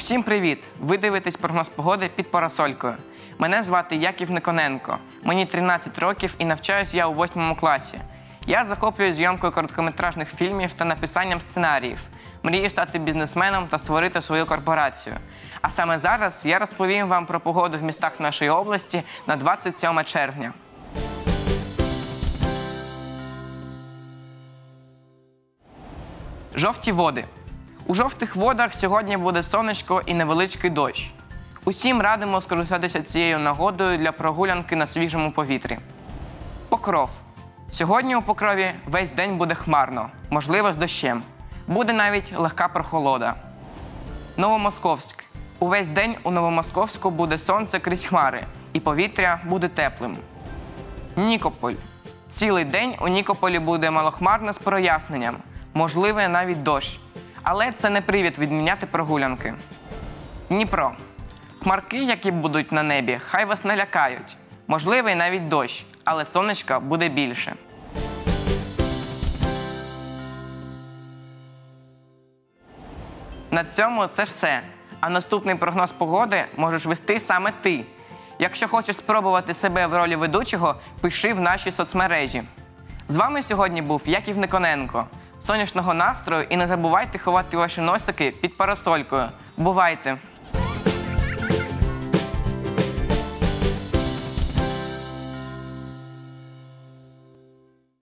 Усім привіт! Ви дивитесь прогноз погоди під парасолькою. Мене звати Яків Никоненко. Мені 13 років і навчаюсь я у 8 класі. Я захоплююсь зйомкою короткометражних фільмів та написанням сценаріїв. Мрію стати бізнесменом та створити свою корпорацію. А саме зараз я розповім вам про погоду в містах нашої області на 27 червня. Жовті води. У жовтих водах сьогодні буде сонечко і невеличкий дощ. Усім радимо скористатися цією нагодою для прогулянки на свіжому повітрі. Покров. Сьогодні у Покрові весь день буде хмарно, можливо з дощем. Буде навіть легка прохолода. Новомосковськ. Увесь день у Новомосковську буде сонце крізь хмари, і повітря буде теплим. Нікополь. Цілий день у Нікополі буде малохмарно з проясненням, можливий навіть дощ. Але це не привід відміняти прогулянки. Дніпро. Хмарки, які будуть на небі, хай вас не лякають. Можливий навіть дощ, але сонечка буде більше. На цьому це все. А наступний прогноз погоди можеш вести саме ти. Якщо хочеш спробувати себе в ролі ведучого, пиши в наші соцмережі. З вами сьогодні був Яків Никоненко. Сонячного настрою і не забувайте ховати ваші носики під парасолькою. Бувайте!